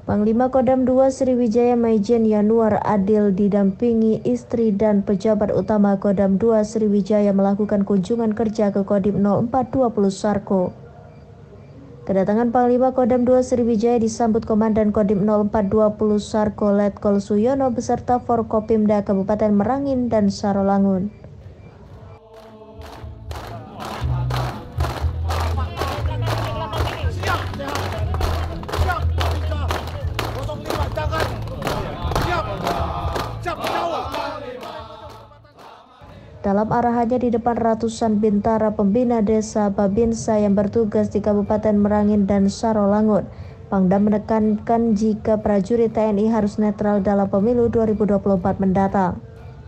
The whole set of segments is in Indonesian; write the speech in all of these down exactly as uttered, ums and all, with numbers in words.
Panglima Kodam dua Sriwijaya Maijen Yanuar Adil didampingi istri dan pejabat utama Kodam dua Sriwijaya melakukan kunjungan kerja ke Kodim nol empat dua puluh Sarko. Kedatangan Panglima Kodam dua Sriwijaya disambut Komandan Kodim nol empat dua puluh Sarko Letkol Suyono beserta Forkopimda Kabupaten Merangin dan Sarolangun. Dalam arahannya di depan ratusan bintara pembina desa Babinsa yang bertugas di Kabupaten Merangin dan Sarolangun, Pangdam menekankan jika prajurit T N I harus netral dalam pemilu dua ribu dua puluh empat mendatang.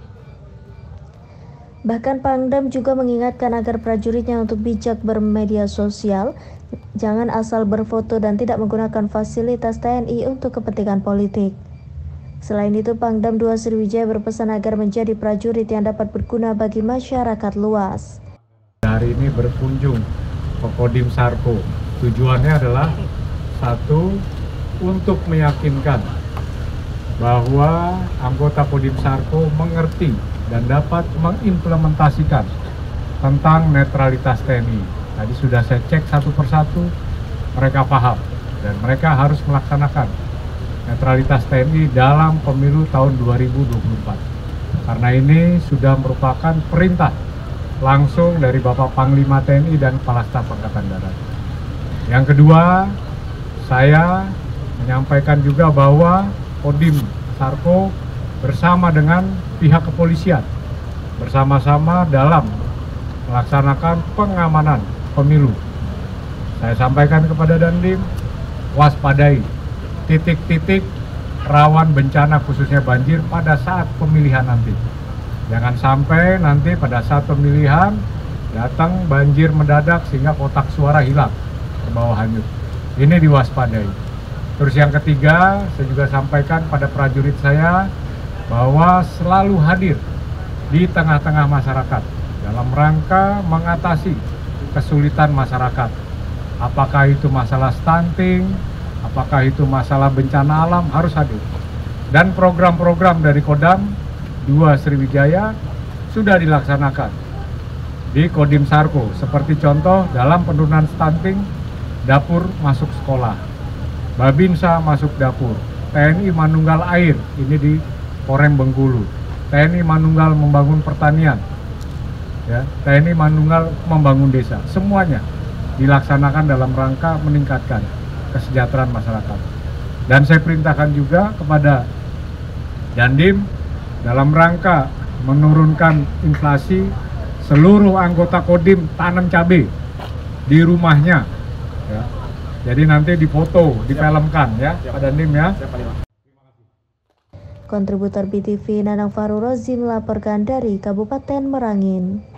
Bahkan Pangdam juga mengingatkan agar prajuritnya untuk bijak bermedia sosial, jangan asal berfoto dan tidak menggunakan fasilitas T N I untuk kepentingan politik. Selain itu, Pangdam dua Sriwijaya berpesan agar menjadi prajurit yang dapat berguna bagi masyarakat luas. Hari ini berkunjung ke Kodim Sarko. Tujuannya adalah satu, untuk meyakinkan bahwa anggota Kodim Sarko mengerti dan dapat mengimplementasikan tentang netralitas T N I. Tadi sudah saya cek satu persatu, mereka paham dan mereka harus melaksanakan netralitas T N I dalam pemilu tahun dua ribu dua puluh empat. Karena ini sudah merupakan perintah langsung dari Bapak Panglima T N I dan Kepala Staf Angkatan Darat. Yang kedua, saya menyampaikan juga bahwa Kodim Sarko bersama dengan pihak kepolisian bersama-sama dalam melaksanakan pengamanan pemilu. Saya sampaikan kepada Dandim, waspadai titik-titik rawan bencana khususnya banjir pada saat pemilihan nanti. Jangan sampai nanti pada saat pemilihan datang banjir mendadak sehingga kotak suara hilang ke bawah hanyut. Ini diwaspadai. Terus yang ketiga, saya juga sampaikan pada prajurit saya bahwa selalu hadir di tengah-tengah masyarakat dalam rangka mengatasi kesulitan masyarakat. Apakah itu masalah stunting, apakah itu masalah bencana alam, harus hadir. Dan program-program dari Kodam dua Sriwijaya sudah dilaksanakan di Kodim Sarko. Seperti contoh dalam penurunan stunting, dapur masuk sekolah, Babinsa masuk dapur, T N I Manunggal Air, ini di Korem Bengkulu, T N I Manunggal membangun pertanian, ya, T N I Manunggal membangun desa. Semuanya dilaksanakan dalam rangka meningkatkan kesejahteraan masyarakat. Dan saya perintahkan juga kepada Dandim dalam rangka menurunkan inflasi, seluruh anggota Kodim tanam cabai di rumahnya, ya. Jadi nanti difoto, difilmkan ya, Pak Dandim ya. Kontributor B T V Nanang Faru Rozin melaporkan dari Kabupaten Merangin.